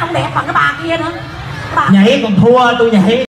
đẹp bằng cái bà kia nữa. Nhảy còn thua tôi nhảy.